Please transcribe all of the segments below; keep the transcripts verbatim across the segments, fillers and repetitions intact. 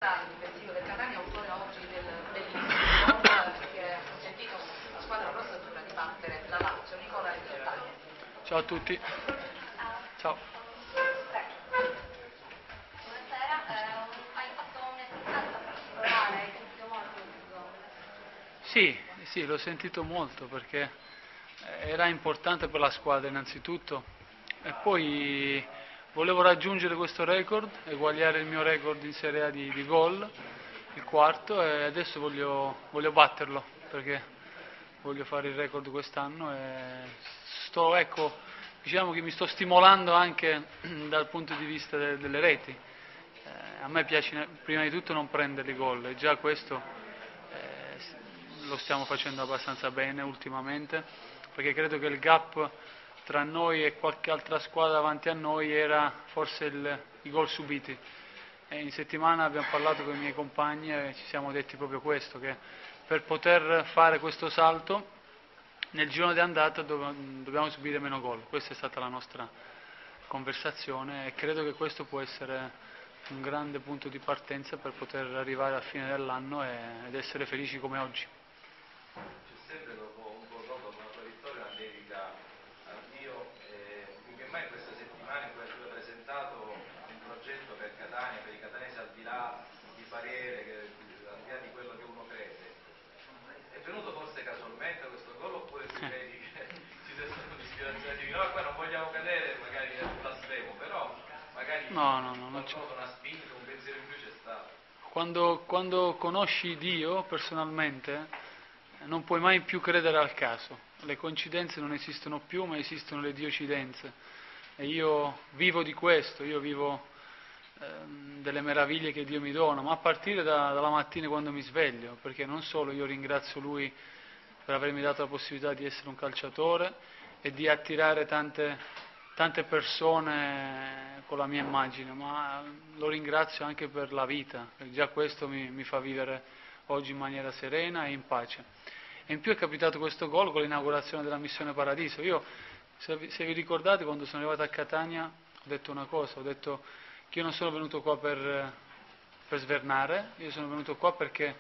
centrale difensivo del Catania, autore oggi del bellissimo gol che ha consentito alla squadra rossazzurra di battere la Lazio. Nicola Rizzoltani. Ciao a tutti. Ciao. Buonasera, eh, hai fatto un'esperienza particolare, hai sentito molto questo gol? Sì, sì, l'ho sentito molto perché era importante per la squadra innanzitutto e poi volevo raggiungere questo record, eguagliare il mio record in Serie A di, di gol, il quarto, e adesso voglio, voglio batterlo perché voglio fare il record quest'anno e sto, ecco, diciamo che mi sto stimolando anche dal punto di vista de, delle reti. Eh, a me piace prima di tutto non prendere i gol e già questo eh, lo stiamo facendo abbastanza bene ultimamente, perché credo che il gap tra noi e qualche altra squadra davanti a noi era forse il, i gol subiti. E in settimana abbiamo parlato con i miei compagni e ci siamo detti proprio questo, che per poter fare questo salto nel girone di andata dobbiamo subire meno gol. Questa è stata la nostra conversazione e credo che questo può essere un grande punto di partenza per poter arrivare alla fine dell'anno ed essere felici come oggi. C'è sempre dopo un po' dopo una tua vittoria una dedica a Dio, e più che mai in questa settimana in cui tu hai presentato un progetto per Catania, per i catanesi, al di là di parere, che, al di là di quello che uno crede. È venuto forse casualmente questo gol oppure si vedi che ci sia stata un'ispirazione di no, qua non vogliamo cadere, magari è blasfemo, però magari no, no, no, non c'è. una spinta, un pensiero in più c'è stato. Quando, quando conosci Dio personalmente non puoi mai più credere al caso. Le coincidenze non esistono più, ma esistono le diocidenze. E io vivo di questo, io vivo ehm, delle meraviglie che Dio mi dona, ma a partire da, dalla mattina quando mi sveglio, perché non solo io ringrazio Lui per avermi dato la possibilità di essere un calciatore e di attirare tante, tante persone con la mia immagine, ma lo ringrazio anche per la vita, perché già questo mi, mi fa vivere oggi in maniera serena e in pace. E in più è capitato questo gol con l'inaugurazione della Missione Paradiso. Io, se vi, se vi ricordate, quando sono arrivato a Catania ho detto una cosa, ho detto che io non sono venuto qua per, per svernare, io sono venuto qua perché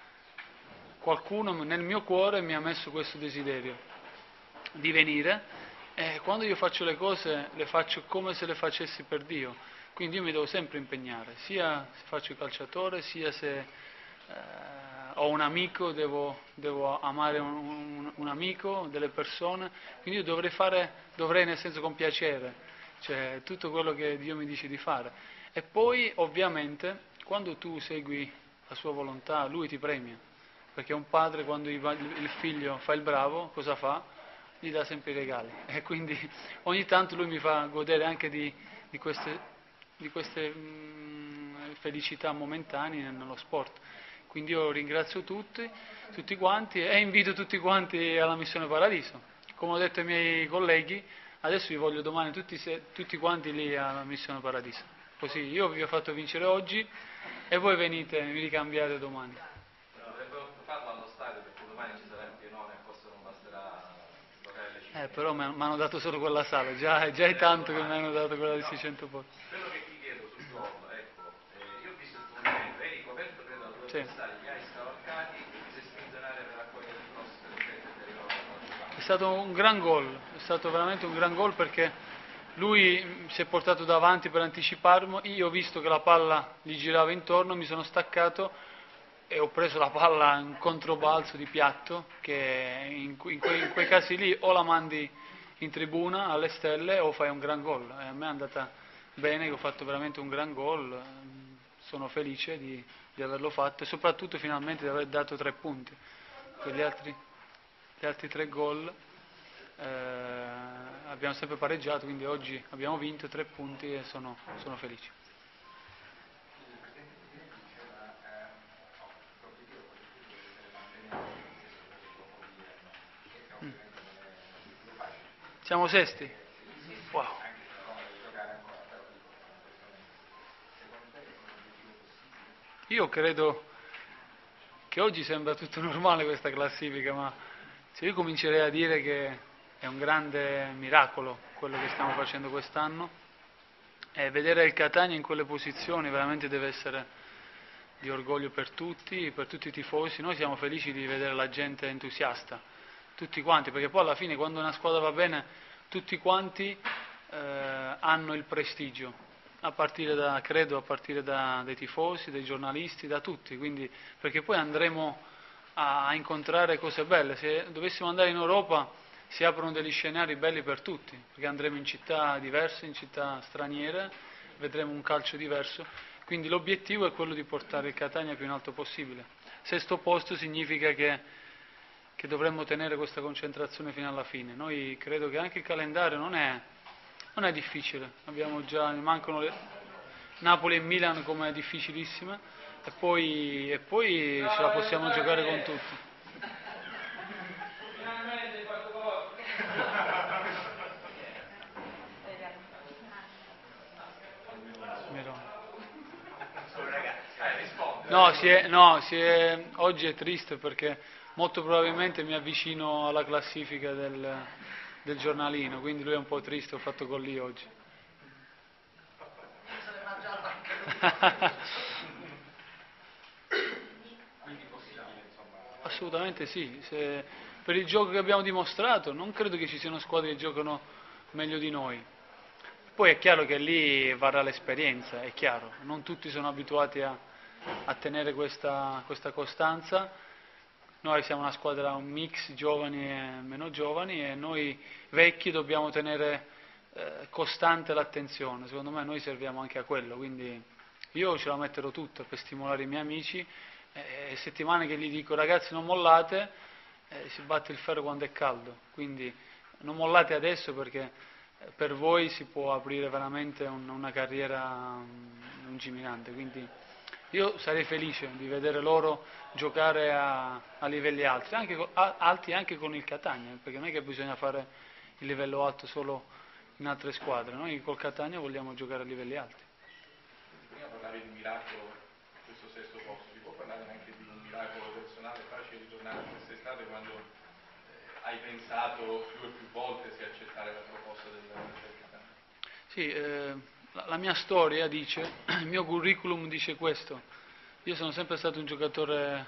qualcuno nel mio cuore mi ha messo questo desiderio di venire, e quando io faccio le cose le faccio come se le facessi per Dio, quindi io mi devo sempre impegnare, sia se faccio il calciatore, sia se eh, ho un amico, devo, devo amare un, un, un amico, delle persone, quindi io dovrei fare, dovrei nel senso con piacere, cioè tutto quello che Dio mi dice di fare. E poi ovviamente quando tu segui la sua volontà, Lui ti premia, perché un padre quando il figlio fa il bravo, cosa fa? Gli dà sempre i regali, e quindi ogni tanto Lui mi fa godere anche di, di queste, di queste mh, felicità momentanee nello sport. Quindi io ringrazio tutti, tutti quanti e invito tutti quanti alla Missione Paradiso. Come ho detto ai miei colleghi, adesso vi voglio domani tutti, tutti quanti lì alla Missione Paradiso. Così io vi ho fatto vincere oggi e voi venite, mi ricambiate domani. Dovrebbero farlo allo stadio perché domani ci sarà il pienone e forse non basterà giocare le cinque. Eh, però mi hanno dato solo quella sala, già, già è tanto che mi hanno dato quella di seicento posti. Quello che ti chiedo sul gol, ecco, eh, io ho visto il tuo movimento, eri coperto credo da due Sì. avversari, li hai scavalcati e ti sei spinto in area per raccogliere il cross per effetto e ti arrivava la palla. È stato un gran gol, è stato veramente un gran gol perché lui si è portato davanti per anticiparmi, io ho visto che la palla gli girava intorno, mi sono staccato e ho preso la palla in controbalzo di piatto, che in, in, quei, in quei casi lì o la mandi in tribuna alle stelle o fai un gran gol. E a me è andata bene, che ho fatto veramente un gran gol, sono felice di, di averlo fatto e soprattutto finalmente di aver dato tre punti, per gli altri, gli altri tre gol eh, abbiamo sempre pareggiato, quindi oggi abbiamo vinto tre punti e sono, sono felice. Mm. Siamo sesti? Wow. Io credo che oggi sembra tutto normale questa classifica, ma se io comincerei a dire che è un grande miracolo quello che stiamo facendo quest'anno, e vedere il Catania in quelle posizioni veramente deve essere, di orgoglio per tutti, per tutti i tifosi. Noi siamo felici di vedere la gente entusiasta, tutti quanti, perché poi alla fine quando una squadra va bene tutti quanti eh, hanno il prestigio, a partire da, credo, a partire da, dai tifosi, dai giornalisti, da tutti, quindi, perché poi andremo a, a incontrare cose belle. Se dovessimo andare in Europa si aprono degli scenari belli per tutti, perché andremo in città diverse, in città straniere, vedremo un calcio diverso, quindi l'obiettivo è quello di portare il Catania più in alto possibile. Sesto posto significa che, che dovremmo tenere questa concentrazione fino alla fine. Noi credo che anche il calendario non è, non è difficile, abbiamo già, mi mancano le, Napoli e Milan come difficilissime, e poi, e poi ce la possiamo giocare con tutti. No, si è, no si è, oggi è triste perché molto probabilmente mi avvicino alla classifica del, del giornalino, quindi lui è un po' triste, ho fatto gol lì oggi. Assolutamente sì, se, per il gioco che abbiamo dimostrato non credo che ci siano squadre che giocano meglio di noi. Poi è chiaro che lì varrà l'esperienza, è chiaro, non tutti sono abituati a, a tenere questa, questa costanza. Noi siamo una squadra, un mix giovani e meno giovani, e noi vecchi dobbiamo tenere eh, costante l'attenzione. Secondo me noi serviamo anche a quello, quindi io ce la metterò tutta per stimolare i miei amici, e eh, settimane che gli dico ragazzi non mollate, eh, si batte il ferro quando è caldo, quindi non mollate adesso perché per voi si può aprire veramente un, una carriera lungimirante, quindi io sarei felice di vedere loro giocare a, a livelli alti anche, a, alti anche con il Catania, perché non è che bisogna fare il livello alto solo in altre squadre, noi col Catania vogliamo giocare a livelli alti. Prima parlavi di un miracolo, questo sesto posto, si può parlare anche di un miracolo personale, facile ritornare quest'estate quando eh, hai pensato più e più volte se accettare la proposta del, del Catania? Sì, eh, la, la mia storia dice, il mio curriculum dice questo, io sono sempre stato un giocatore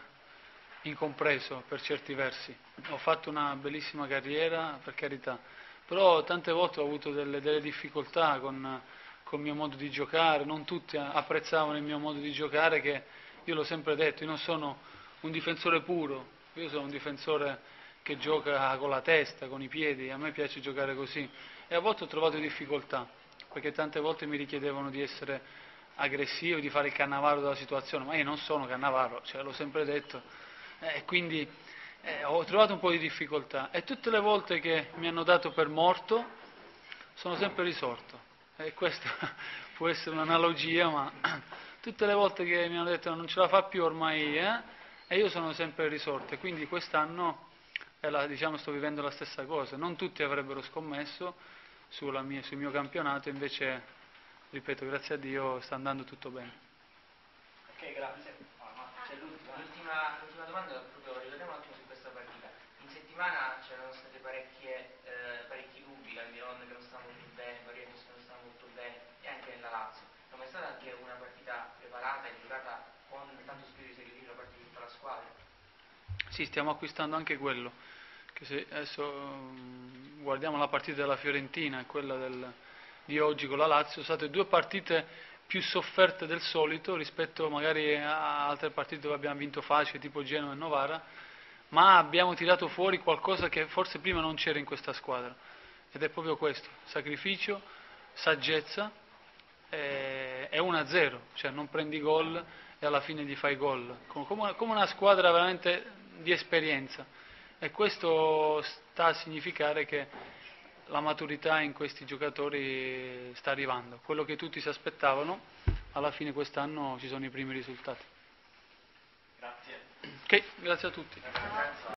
incompreso per certi versi, ho fatto una bellissima carriera, per carità, però tante volte ho avuto delle, delle difficoltà con, con il mio modo di giocare, non tutti apprezzavano il mio modo di giocare, che io l'ho sempre detto, io non sono un difensore puro, io sono un difensore che gioca con la testa, con i piedi, a me piace giocare così, e a volte ho trovato difficoltà, perché tante volte mi richiedevano di essere aggressivo, di fare il Cannavaro della situazione, ma io non sono Cannavaro, cioè, l'ho sempre detto, e eh, quindi eh, ho trovato un po' di difficoltà, e tutte le volte che mi hanno dato per morto sono sempre risorto, e questa può essere un'analogia, ma tutte le volte che mi hanno detto non ce la fa più ormai, eh, e io sono sempre risorto, e quindi quest'anno eh, la, diciamo, sto vivendo la stessa cosa. Non tutti avrebbero scommesso sulla mia, sul mio campionato, invece, ripeto, grazie a Dio sta andando tutto bene. Ok, grazie. C'è l'ultima. L'ultima, l'ultima domanda, proprio ritorniamo un attimo su questa partita. In settimana c'erano state parecchie, eh, parecchi dubbi, Calmiron che non stava molto bene, Barrientos che non stava molto bene, e anche nella Lazio. Non è stata anche una partita preparata e giocata con tanto spirito di sacrificio da parte di tutta la squadra? Sì, stiamo acquistando anche quello, che se adesso um, guardiamo la partita della Fiorentina e quella del, di oggi con la Lazio, sono state due partite più sofferte del solito rispetto magari a altre partite dove abbiamo vinto facile, tipo Genoa e Novara, ma abbiamo tirato fuori qualcosa che forse prima non c'era in questa squadra, ed è proprio questo, sacrificio, saggezza, e uno a zero, cioè non prendi gol e alla fine gli fai gol, come una squadra veramente di esperienza, e questo sta a significare che la maturità in questi giocatori sta arrivando, quello che tutti si aspettavano, alla fine quest'anno ci sono i primi risultati. Grazie. Ok, grazie a tutti.